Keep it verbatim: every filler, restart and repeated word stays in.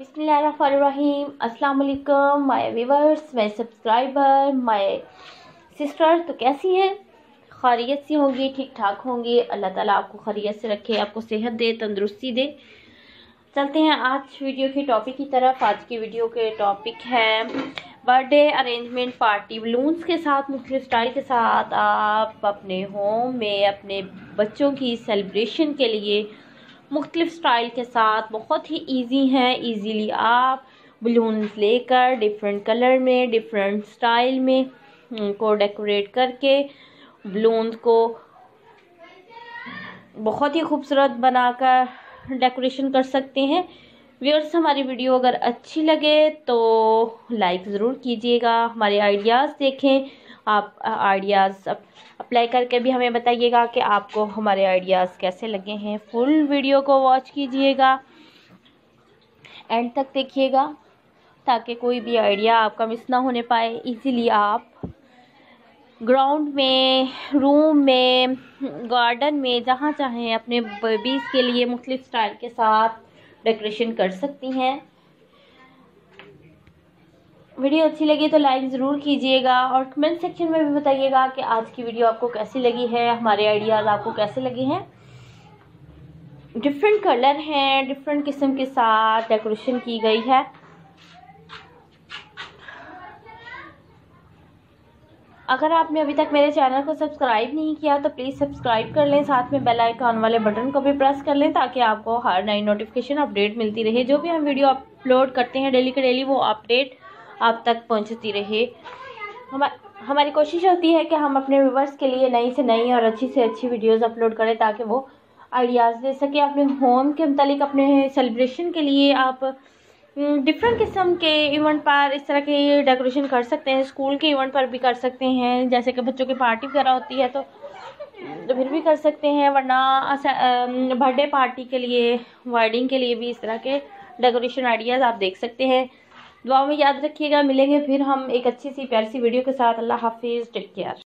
बिस्मिल्लाहिर्रहमानिर्रहीम। अस्सलाम वालेकुम my viewers, my subscriber, my sister. तो कैसी हैं? खैरियत से होंगी, ठीक ठाक होंगी। अल्लाह ताला आपको खैरियत से रखे, आपको सेहत दे, तंदुरुस्ती दे। चलते हैं आज वीडियो के टॉपिक की तरफ। आज की वीडियो के टॉपिक है बर्थडे अरेंजमेंट पार्टी। बलून्स के साथ, मुख्तलिफ स्टाइल के साथ आप अपने होम में अपने बच्चों की सेलिब्रेशन के लिए मुख्तलिफ स्टाइल के साथ बहुत ही इजी हैं। इजीली आप बलून्स लेकर डिफरेंट कलर में, डिफरेंट स्टाइल में उनको डेकोरेट करके बलून्स को बहुत ही खूबसूरत बनाकर डेकोरेशन कर सकते हैं। व्यूअर्स, हमारी वीडियो अगर अच्छी लगे तो लाइक ज़रूर कीजिएगा। हमारे आइडियाज़ देखें, आप आइडियाज़ अप्लाई करके भी हमें बताइएगा कि आपको हमारे आइडियाज़ कैसे लगे हैं। फुल वीडियो को वॉच कीजिएगा, एंड तक देखिएगा ताकि कोई भी आइडिया आपका मिस ना होने पाए। इजीली आप ग्राउंड में, रूम में, गार्डन में, जहाँ चाहें अपने बेबीज़ के लिए मुख्तलिफ स्टाइल के साथ डेकोरेशन कर सकती हैं। वीडियो अच्छी लगी तो लाइक ज़रूर कीजिएगा और कमेंट सेक्शन में भी बताइएगा कि आज की वीडियो आपको कैसी लगी है, हमारे आइडियाज़ आपको कैसे लगे हैं। डिफरेंट कलर हैं, डिफरेंट किस्म के साथ डेकोरेशन की गई है। अगर आपने अभी तक मेरे चैनल को सब्सक्राइब नहीं किया तो प्लीज़ सब्सक्राइब कर लें, साथ में बेल आइकन वाले बटन को भी प्रेस कर लें ताकि आपको हर नई नोटिफिकेशन अपडेट मिलती रहे। जो भी हम वीडियो अपलोड करते हैं डेली के डेली, वो अपडेट आप तक पहुंचती रहे। हम हमारी कोशिश होती है कि हम अपने व्यूवर्स के लिए नई से नई और अच्छी से अच्छी वीडियोस अपलोड करें ताकि वो आइडियाज़ दे सके अपने होम के मतलब, अपने सेलिब्रेशन के लिए आप डिफरेंट किस्म के इवेंट पर इस तरह के डेकोरेशन कर सकते हैं। स्कूल के इवेंट पर भी कर सकते हैं, जैसे कि बच्चों की पार्टी वगैरह होती है तो तो फिर भी कर सकते हैं, वरना बर्थडे पार्टी के लिए, वेडिंग के लिए भी इस तरह के डेकोरेशन आइडियाज़ आप देख सकते हैं। दुआ में याद रखिएगा। मिलेंगे फिर हम एक अच्छी सी प्यारी सी वीडियो के साथ। अल्लाह हाफिज़, टेक केयर।